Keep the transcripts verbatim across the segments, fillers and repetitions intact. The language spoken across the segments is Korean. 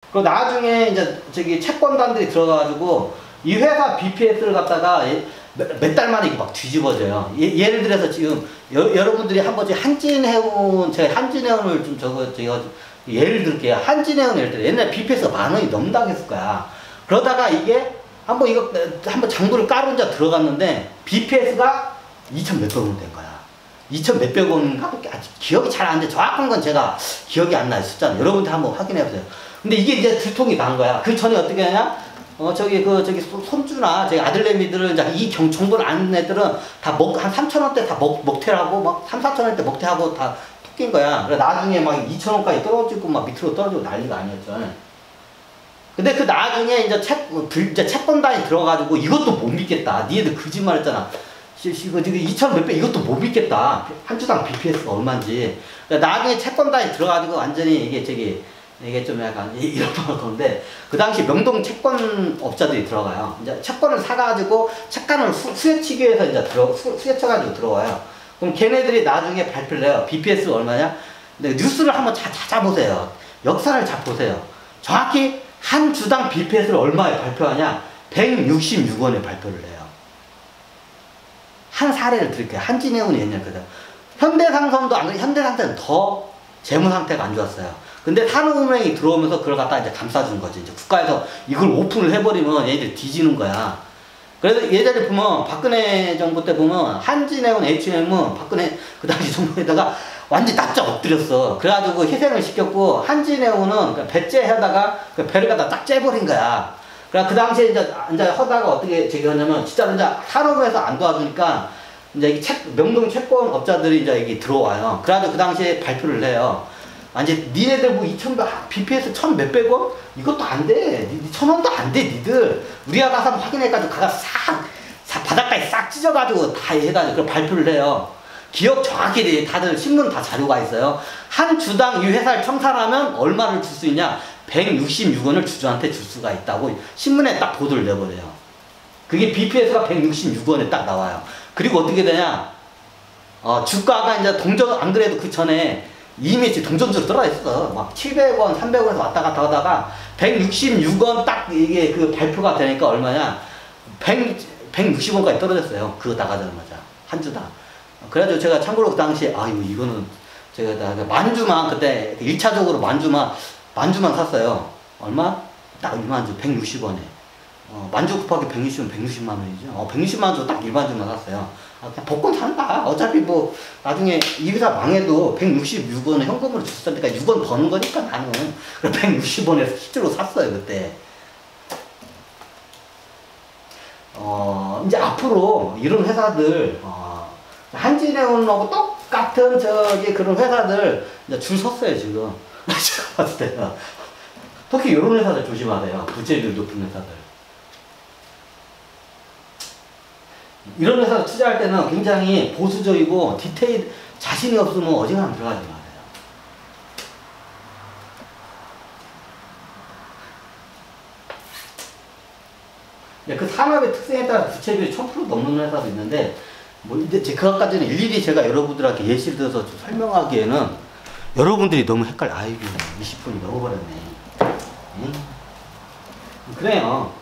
그리고 나중에 이제 저기 채권단들이 들어가가지고 이 회사 비피에스를 갖다가 몇 달 만에 막 뒤집어져요. 예, 예를 들어서 지금 여, 여러분들이 한 번씩 한진해운, 제가 한진해운을 좀 저거, 제가 예를 들게요. 한진해운 예를 들어 옛날에 비피에스가 만 원이 넘다고 했을 거야. 그러다가 이게 한번 이거, 한번 장부를 까고 이제 들어갔는데 비피에스가 이천 몇백 원 된 거야. 이천 몇백 원인가? 아직 기억이 잘 안 돼. 정확한 건 제가 기억이 안 나요. 숫자는. 여러분들 한번 확인해 보세요. 근데 이게 이제 들통이 난 거야. 그 전에 어떻게 하냐? 어, 저기, 그, 저기, 손주나, 저기 아들내미들은, 이제 이 경, 정보를 아는 애들은 다 먹, 한 삼천 원대 다 먹, 먹태라고, 막, 삼, 사천 원대 먹태하고 다 톡낀 거야. 그래, 나중에 막 이천 원까지 떨어지고, 막 밑으로 떨어지고 난리가 아니었죠. 근데 그 나중에 이제 채, 이제 채권단이 들어가지고 이것도 못 믿겠다. 니네들 거짓말 했잖아. 이거 이천 몇백 이것도 못 믿겠다. 한 주당 비피에스가 얼마인지. 그러니까 나중에 채권단이 들어가지고 완전히 이게 저기, 이게 좀 약간 이런 건데, 그 당시 명동 채권업자들이 들어가요. 이제 채권을 사가지고 채권을 수, 수혜치기 위해서 이제 들어, 수, 수혜쳐가지고 들어와요. 그럼 걔네들이 나중에 발표를 해요. 비피에스가 얼마냐? 근데 뉴스를 한번 자, 찾아보세요. 역사를 잘 보세요. 정확히 한 주당 비피에스를 얼마에 발표하냐? 백육십육 원에 발표를 해요. 한 사례를 드릴게요. 한진해운이 옛날 거든. 현대상선도 안 그래. 현대상선은 더 재무 상태가 안 좋았어요. 근데 산업은행이 들어오면서 그걸 갖다 이제 감싸준 거지. 이제 국가에서 이걸 오픈을 해버리면 얘들 뒤지는 거야. 그래서 예전에 보면 박근혜 정부 때 보면 한진해운, 에이치엠은 박근혜 그 당시 정부에다가 완전히 납작 엎드렸어. 그래가지고 희생을 시켰고 한진해운은 배째하다가 그 배를 갖다 딱 째버린 거야. 그래 그 당시에 이제 이제 하다가 어떻게 저기 하냐면 진짜 이제 산업에서 안 도와주니까 이제 이 채, 명동 채권업자들이 이제 여기 들어와요. 그래가지고 그 당시에 발표를 해요. 아니 니네들 뭐 이천 비피에스 천 몇백 원? 이것도 안 돼. 천 원도 안 돼. 니들 우리가 가서 확인해가지고 가서 싹, 싹 바닥까지 싹 찢어가지고 다 해가지고 그 발표를 해요. 기억 정확히 돼. 다들 신문 다 자료가 있어요. 한 주당 이 회사를 청산하면 얼마를 줄 수 있냐? 백육십육 원을 주주한테 줄 수가 있다고 신문에 딱 보도를 내버려요. 그게 비피에스가 백육십육 원에 딱 나와요. 그리고 어떻게 되냐? 어, 주가가 이제 동전 안 그래도 그 전에 이미 동전주로 떨어져 있어. 막 칠백 원, 삼백 원에서 왔다 갔다 하다가 백육십육 원 딱 이게 그 발표가 되니까 얼마냐? 백, 백육십 원까지 떨어졌어요. 그거 나가자마자. 한 주당. 그래가지고 제가 참고로 그 당시에, 아, 이거, 이거는 제가 다 만주만 그때 일 차적으로 만주만, 만주만 샀어요. 얼마? 딱 일만주, 백육십 원에. 어, 만주 곱하기 백육십 원, 백육십만 원이죠. 어, 백육십만 원 딱 일반주만 샀어요. 아, 그냥 복권 산다. 어차피 뭐, 나중에 이 회사 망해도 백육십육 원을 현금으로 줬으니까 육 원 버는 거니까 나는. 그래서 백육십 원에 실제로 샀어요, 그때. 어, 이제 앞으로 이런 회사들, 어, 한진해운하고 똑같은 저기 그런 회사들 이제 줄 섰어요, 지금. 제가 봤을 때. 특히 이런 회사들 조심하세요. 부채율 높은 회사들. 이런 회사 투자할 때는 굉장히 보수적이고 디테일 자신이 없으면 어지간하면 들어가지 마세요. 그 산업의 특성에 따라 부채비율이 천 퍼센트 넘는 회사도 있는데 뭐 이제 그것까지는 일일이 제가 여러분들한테 예시를 들어서 좀 설명하기에는 여러분들이 너무 헷갈려. 아이고 이십 분이 넘어버렸네. 응? 그래요.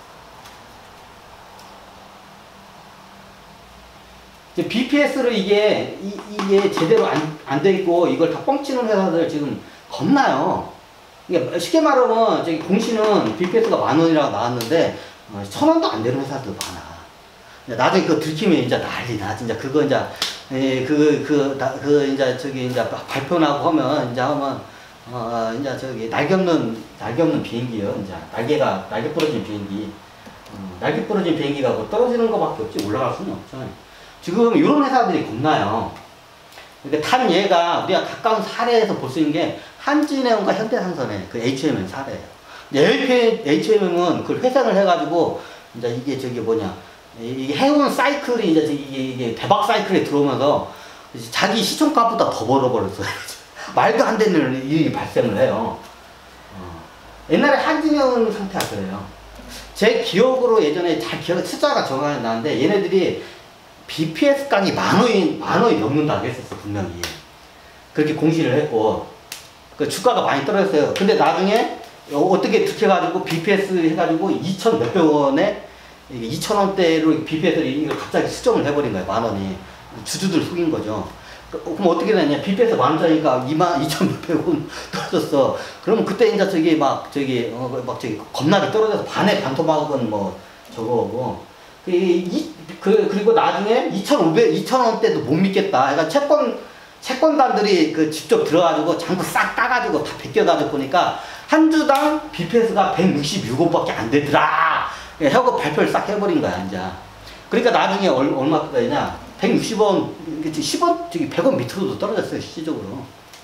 비피에스를 이게, 이, 이게 제대로 안, 안 돼 있고, 이걸 다 뻥치는 회사들 지금 겁나요. 이게 쉽게 말하면, 저기 공시는 비피에스가 만 원이라고 나왔는데, 어, 천 원도 안 되는 회사들 많아. 나중에 그거 들키면 이제 난리나. 진짜 그거 이제, 에, 그, 그, 나, 그, 이제 저기 이제 발표 나고 하면, 이제 하면, 어, 이제 저기 날개 없는, 날개 없는 비행기요. 이제 날개가, 날개 부러진 비행기. 음, 날개 부러진 비행기가 뭐 떨어지는 것밖에 없지, 올라갈 수는 없죠. 지금 이런 회사들이 겁나요. 그러니까 탄 얘가 우리가 가까운 사례에서 볼 수 있는 게 한진해운과 현대상선의 그 에이치엠엠 사례예요. 에이치엠엠은 그걸 회생을 해가지고 이제 이게 저기 뭐냐 이게 해운 사이클이 이제 이게, 이게 대박 사이클에 들어오면서 자기 시총값보다 더 벌어버렸어요. 말도 안 되는 일이 발생을 해요. 어. 옛날에 한진해운 상태가 그래요. 제 기억으로 예전에 잘 기억 숫자가 정확히 나는데 얘네들이 비피에스 깡이 만 원이, 만 원이 넘는다고 했었어, 분명히. 그렇게 공시를 했고. 그 주가가 많이 떨어졌어요. 근데 나중에 어떻게 해가지고 비피에스 해가지고 이천 몇백 원에 이천 원대로 비피에스를 이걸 갑자기 수정을 해버린 거예요. 만 원이. 주주들 속인 거죠. 그럼 어떻게 되냐. 비피에스 만 원짜리니까 이만 이천 몇백 원 떨어졌어. 그러면 그때 이제 저기 막 저기 어, 막 저기 겁나게 떨어져서 반에 반토막은 뭐 저거고. 그, 이, 그, 그리고 나중에 이천오백, 이천 원대도 못 믿겠다. 그러니까 채권, 채권단들이 그 직접 들어가지고 장부 싹 따가지고 다 베껴가지고 보니까 한 주당 비피에스가 백육십육 원밖에 안 되더라. 하고 발표를 싹 해버린 거야, 이제. 그러니까 나중에 얼, 얼마 되냐. 백육십 원, 십 원, 저기 백 원 밑으로도 떨어졌어요, 실질적으로.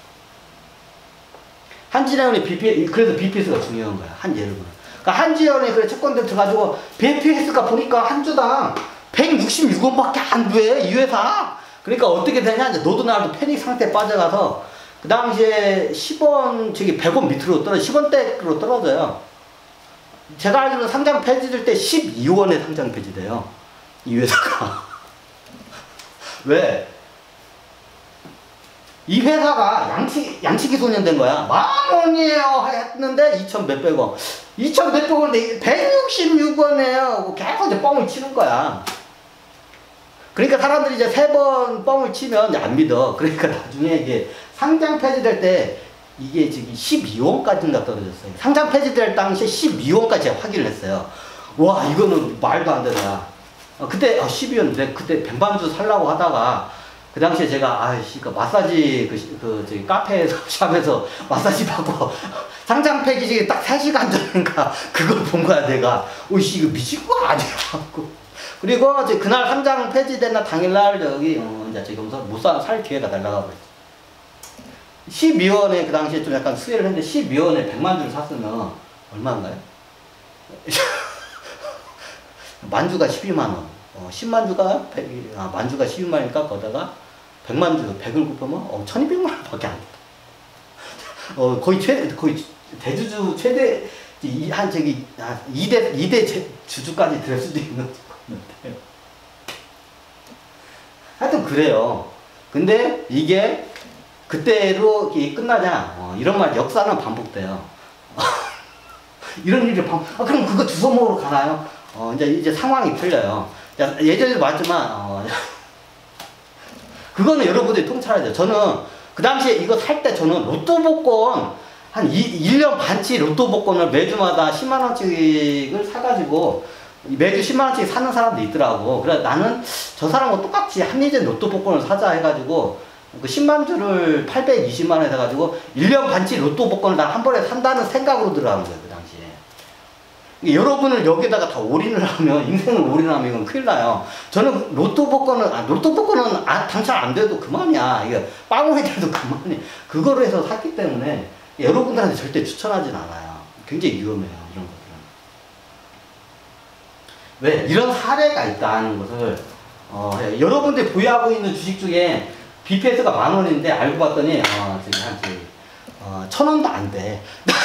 한진해운의 비피에스, 그래서 비피에스가 중요한 거야, 한 예를 들어. 그러니까 한지연에 그래 채권들 들어가지고 비피에스가 보니까 한 주당 백육십육 원밖에 안 돼, 이 회사. 그러니까 어떻게 되냐, 이제 너도 나도 패닉 상태에 빠져가서 그 당시에 십 원, 저기 백 원 밑으로 떨어, 십 원대로 떨어져요. 제가 알기로는 상장 폐지될 때 십이 원에 상장 폐지돼요, 이 회사가. 왜? 이 회사가 양치, 양치기 소년된 거야. 만 원이에요 했는데 이천 몇백 원. 이천 몇백 원인데 백육십육 원이에요. 계속 이제 뻥을 치는 거야. 그러니까 사람들이 이제 세 번 뻥을 치면 이제 안 믿어. 그러니까 나중에 이게 상장 폐지될 때 이게 지금 십이 원까지인가 떨어졌어요. 상장 폐지될 당시에 십이 원까지 제가 확인을 했어요. 와, 이거는 말도 안 되나. 어, 그때 어, 십이 원, 내가 그때 백만주 살라고 하다가 그 당시에 제가 아이씨 그 마사지 그, 그 저기 카페에서 샵에서 마사지 받고 상장 폐지기 딱 세 시간 전인가 그걸 본 거야 내가. 오이씨 이거 미친 거 아니야. 그리고 이제 그날 상장 폐지된 날 당일날 여기 어, 이제 저기 못살 살 기회가 날라가 버렸지. 십이 원에 그 당시에 좀 약간 수혜를 했는데 십이 원에 백만 주를 샀으면 얼마인가요? 만주가 십이만 원. 어, 십만 주가 백, 아, 만주가 십이만 원이니까 거다가 백만 주 백을 곱하면 어, 천이백만 원밖에 안 돼. 어, 거의 최 거의 대주주 최대 이, 한 저기 아, 이 대 이 대 주주까지 될 수도 있는 건데. 하여튼 그래요. 근데 이게 그때로 이게 끝나냐? 어, 이런 말 역사는 반복돼요. 이런 일이 반. 아, 그럼 그거 주워 먹으러 가나요? 어, 이제 이제 상황이 틀려요. 예전에도 말했지만 어, 그거는 여러분들이 통찰해야 돼요. 저는 그 당시에 이거 살 때 저는 로또 복권 한 일 년 반치 로또 복권을 매주마다 십만 원씩을 사가지고 매주 십만 원씩 사는 사람도 있더라고. 그래 나는 저 사람과 똑같이 한리젠 로또 복권을 사자 해가지고 그 십만 주를 팔백이십만 원에 사가지고 일 년 반치 로또 복권을 다 한 번에 산다는 생각으로 들어가는 거예요. 그 당시에. 여러분을 여기다가 다 올인을 하면, 인생을 올인하면 이건 큰일 나요. 저는 로또 복권은, 아, 로또 복권은 아, 당첨 안 돼도 그만이야. 이게 빵원이 돼도 그만이야. 그거로 해서 샀기 때문에 여러분들한테 절대 추천하진 않아요. 굉장히 위험해요. 이런 것들은. 왜? 이런 사례가 있다는 것을, 어, 여러분들이 보유하고 있는 주식 중에 비피에스가 만 원인데 알고 봤더니, 어, 저기, 한, 저기, 어, 천 원도 안 돼.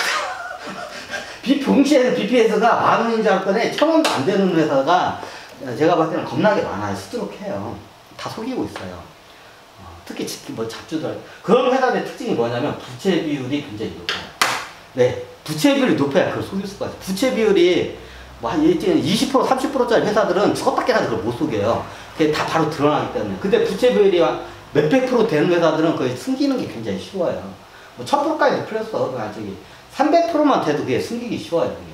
동시에는 비피에스가 만 원인 줄 알았더니 천 원도 안 되는 회사가 제가 봤을 때는 겁나게 많아요. 수두룩해요. 다 속이고 있어요. 어, 특히 뭐 잡주들. 그런 회사의 특징이 뭐냐면 부채 비율이 굉장히 높아요. 네, 부채 비율이 높아야 그걸 속일 수가 있어요. 부채 비율이 뭐 한 이십 퍼센트, 삼십 퍼센트짜리 회사들은 죽었다 깨나도 그걸 못 속여요. 그게 다 바로 드러나기 때문에. 근데 부채 비율이 몇백 프로 되는 회사들은 거의 숨기는 게 굉장히 쉬워요. 뭐 천 퍼센트까지 풀렸어. 그냥 저기 삼백 퍼센트만 돼도 그게 숨기기 쉬워요. 그게.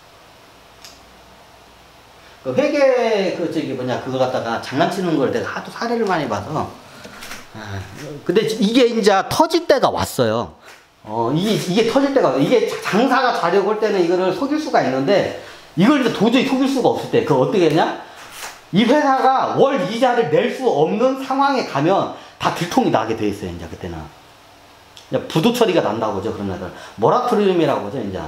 그 회계 그 저기 뭐냐 그거 갖다가 장난치는 걸 내가 하도 사례를 많이 봐서. 아, 근데 이게 이제 터질 때가 왔어요. 어 이게 이게 터질 때가 이게 장사가 자려고 할 때는 이거를 속일 수가 있는데 이걸 이제 도저히 속일 수가 없을 때 그거 어떻게 했냐? 이 회사가 월 이자를 낼 수 없는 상황에 가면 다 들통이 나게 돼 있어요. 이제 그때는. 부도 처리가 난다고 하죠. 그런 애들. 모라토리움이라고 하죠. 이제.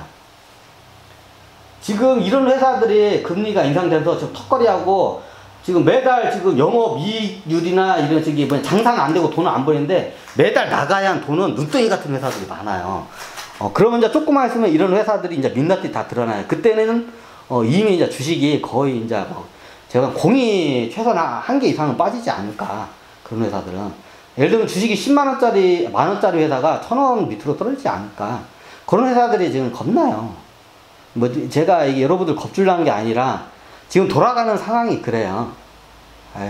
지금 이런 회사들이 금리가 인상돼서 지금 턱걸이하고 지금 매달 지금 영업이익률이나 이런 저기 뭐 장사는 안 되고 돈은 안 버리는데 매달 나가야 한 돈은 눈덩이 같은 회사들이 많아요. 어, 그러면 이제 조금만 있으면 이런 회사들이 이제 민낯이 다 드러나요. 그때는 어, 이미 이제 주식이 거의 이제 뭐 제가 공이 최소한 한 개 이상은 빠지지 않을까. 그런 회사들은. 예를 들면 주식이 십만 원짜리, 만 원짜리 회사가 천 원 밑으로 떨어지지 않을까. 그런 회사들이 지금 겁나요. 뭐 제가 이게 여러분들 겁줄라는 게 아니라 지금 돌아가는 상황이 그래요. 아유.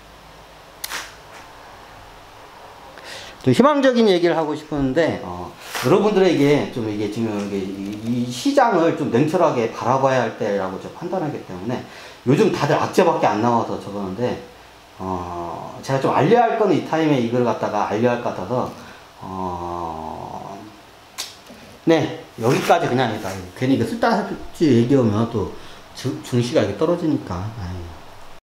좀 희망적인 얘기를 하고 싶었는데 어, 여러분들에게 좀 이게 지금 이게 이, 이 시장을 좀 냉철하게 바라봐야 할 때라고 저 판단하기 때문에 요즘 다들 악재밖에 안 나와서 저러는데 어, 제가 좀 알려야 할 거는 이 타임에 이걸 갖다가 알려야 할 것 같아서 어, 네 여기까지 그냥 괜히 이거 쓸데없이 얘기하면 또 증시가 이렇게 떨어지니까.